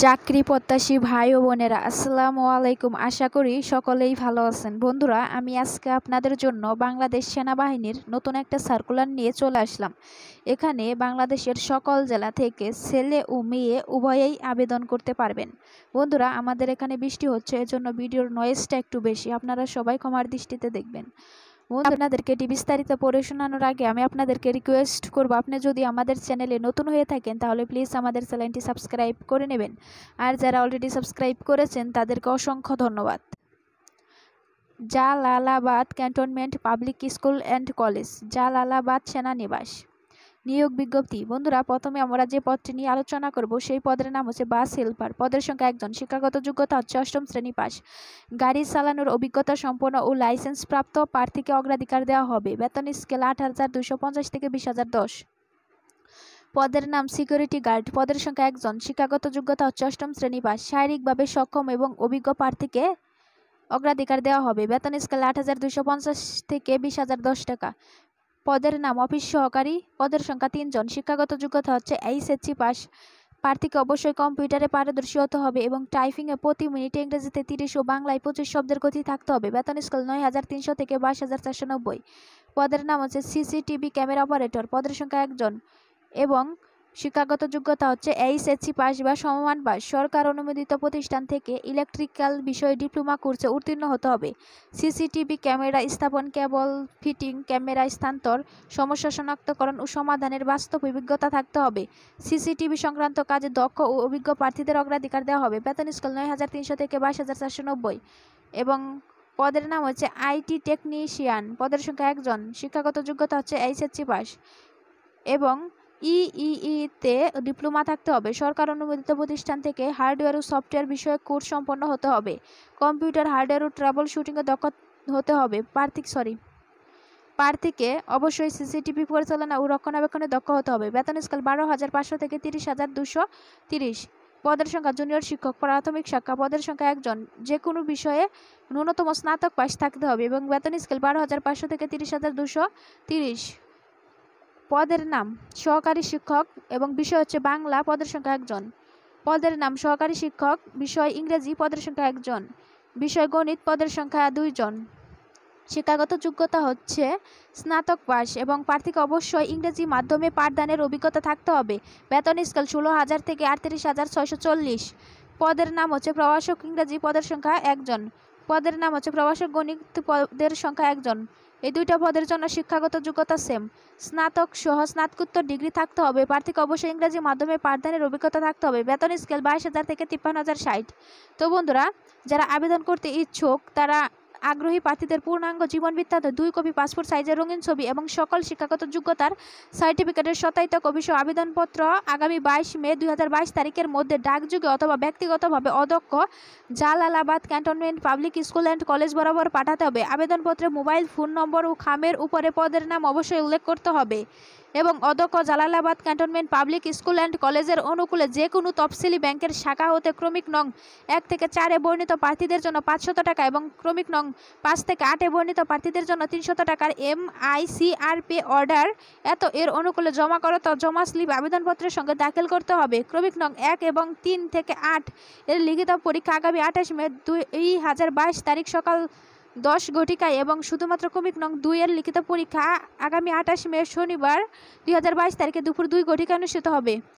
চাকরি প্রত্যাশী ভাই ও বোনেরা আসসালামু আলাইকুম। আশা করি সকলেই ভালো আছেন। বন্ধুরা, আমি আজকে আপনাদের জন্য বাংলাদেশ সেনাবাহিনীর নতুন একটা সার্কুলার নিয়ে চলে আসলাম। এখানে বাংলাদেশের সকল জেলা থেকে ছেলে ও মেয়ে উভয়েই আবেদন করতে পারবেন। বন্ধুরা, আমাদের এখানে বৃষ্টি হচ্ছে, এজন্য ভিডিওর নয়েজটা একটু বেশি, আপনারা সবাই ক্ষমার দৃষ্টিতে দেখবেন। আপনাদেরকে এটি বিস্তারিত পড়ে শোনানোর আগে আমি আপনাদেরকে রিকোয়েস্ট করব, আপনি যদি আমাদের চ্যানেলে নতুন হয়ে থাকেন তাহলে প্লিজ আমাদের চ্যানেলটি সাবস্ক্রাইব করে নেবেন। আর যারা অলরেডি সাবস্ক্রাইব করেছেন তাদেরকে অসংখ্য ধন্যবাদ। Jalalabad Cantonment Public School and College, Jalalabad সেনানিবাস। নিয়োগ বিজ্ঞপ্তি। বন্ধুরা, প্রথমে আমরা যে পদটি নিয়ে আলোচনা করব সেই পদের নাম হচ্ছে বাস হেল্পার। পদের সংখ্যা একজন। শিক্ষাগত যোগ্যতা হচ্ছে 8ম শ্রেণী পাস। গাড়ি চালানোর অভিজ্ঞতা সম্পন্ন ও লাইসেন্স প্রাপ্ত প্রার্থীকে অগ্রাধিকার দেওয়া হবে। বেতন স্কেল 8,250 থেকে 20,010। পদের নাম সিকিউরিটি গার্ড। পদের সংখ্যা একজন। শিক্ষাগত যোগ্যতা হচ্ছে 8ম শ্রেণী পাস। শারীরিকভাবে সক্ষম এবং অভিজ্ঞ প্রার্থীকে অগ্রাধিকার দেওয়া হবে। বেতন স্কেল 8,250 থেকে 20,010 টাকা। পদের নাম অফিস সহকারী। পদের সংখ্যা 3 জন। শিক্ষাগত যোগ্যতা হচ্ছে এইচএসসি পাস। প্রার্থীকে অবশ্যই কম্পিউটারে পারদর্শী হতে হবে এবং টাইপিংয়ে প্রতি মিনিটে ইংরেজিতে 30 ও বাংলায় 25 শব্দের গতি থাকতে হবে। বেতন স্কেল 9,300 থেকে 22,490। পদের নাম হচ্ছে সিসিটিভি ক্যামেরা অপারেটর। পদের সংখ্যা একজন এবং শিক্ষাগত যোগ্যতা হচ্ছে এইচএসসি পাস বা সমমান পাস। সরকার অনুমোদিত প্রতিষ্ঠান থেকে ইলেকট্রিক্যাল বিষয়ে ডিপ্লোমা কোর্সে উত্তীর্ণ হতে হবে। সিসিটিভি ক্যামেরা স্থাপন, কেবল ফিটিং, ক্যামেরা স্থানান্তর, সমস্যা শনাক্তকরণ ও সমাধানের বাস্তব অভিজ্ঞতা থাকতে হবে। সিসিটিভি সংক্রান্ত কাজে দক্ষ ও অভিজ্ঞ প্রার্থীদের অগ্রাধিকার দেওয়া হবে। বেতন স্কেল 9,300 থেকে 22,490 এবং পদের নাম হচ্ছে আইটি টেকনিশিয়ান। পদের সংখ্যা একজন। শিক্ষাগত যোগ্যতা হচ্ছে এইচএসসি পাস এবং ইইইতে ডিপ্লোমা থাকতে হবে। সরকার অনুমোদিত প্রতিষ্ঠান থেকে হার্ডওয়্যার ও সফটওয়্যার বিষয়ক কোর্স সম্পন্ন হতে হবে। কম্পিউটার, হার্ডওয়্যার ও ট্রাবল শুটিংয়ে দক্ষ হতে হবে। প্রার্থীকে অবশ্যই সিসিটিভি পরিচালনা ও রক্ষণাবেক্ষণে দক্ষ হতে হবে। বেতন স্কেল 12,500 থেকে 30,230। পদের সংখ্যা জুনিয়র শিক্ষক, প্রাথমিক শাখা। পদের সংখ্যা একজন। যে কোনো বিষয়ে ন্যূনতম স্নাতক পাস থাকতে হবে এবং বেতন স্কেল 12,500 থেকে 30,230। পদের নাম সহকারী শিক্ষক এবং বিষয় হচ্ছে বাংলা। পদের সংখ্যা একজন। পদের নাম সহকারী শিক্ষক, বিষয় ইংরেজি। পদের সংখ্যা একজন। বিষয় গণিত। পদের সংখ্যা 2 জন। শিক্ষাগত যোগ্যতা হচ্ছে স্নাতক পাস এবং প্রার্থীকে অবশ্যই ইংরেজি মাধ্যমে পাঠদানের অভিজ্ঞতা থাকতে হবে। বেতন স্কেল 16,000 থেকে 38,640। পদের নাম হচ্ছে প্রভাষক ইংরেজি। পদের সংখ্যা একজন। পদের নাম হচ্ছে প্রভাষক গণিত। পদের সংখ্যা একজন। এই দুইটা পদের জন্য শিক্ষাগত যোগ্যতা সেম। স্নাতক সহ স্নাতকোত্তর ডিগ্রি থাকতে হবে। প্রার্থীকে অবশ্যই ইংরেজি মাধ্যমে পাঠদানের অভিজ্ঞতা থাকতে হবে। বেতন স্কেল 22,000 থেকে 53,060। তো বন্ধুরা, যারা আবেদন করতে ইচ্ছুক তারা আগ্রহী প্রার্থীদের পূর্ণাঙ্গ জীবন বৃত্তান্ত 2 কপি, পাসপোর্ট সাইজের রঙিন ছবি এবং সকল শিক্ষাগত যোগ্যতার সার্টিফিকেটের সত্যায়িত কপি সহ আবেদনপত্র আগামী 22 মে 2022 তারিখের মধ্যে ডাকযোগে অথবা ব্যক্তিগতভাবে অধ্যক্ষ Jalalabad Cantonment Public School and College বরাবর পাঠাতে হবে। আবেদনপত্রে মোবাইল ফোন নম্বর ও খামের উপরে পদের নাম অবশ্যই উল্লেখ করতে হবে এবং অধ্যক্ষ Jalalabad Cantonment Public School and কলেজের অনুকূলে যে কোনো তফসিলি ব্যাংকের শাখা হতে ক্রমিক নং 1 থেকে 4-এ বর্ণিত প্রার্থীদের জন্য 500 টাকা এবং ক্রমিক নং 5 থেকে 8-এ বর্ণিত প্রার্থীদের জন্য 300 টাকার MICRP অর্ডার এর অনুকূলে জমা করত জমা স্লিপ আবেদনপত্রের সঙ্গে দাখিল করতে হবে। ক্রমিক নং 1 এবং 3 থেকে 8 এর লিখিত পরীক্ষা আগামী 28 মে 2022 তারিখ সকাল 10 ঘটিকায় এবং শুধুমাত্র ক্রমিক নং 2 এর লিখিত পরীক্ষা আগামী 28 মে শনিবার 2022 তারিখে দুপুর 2 ঘটিকায় অনুষ্ঠিত হবে।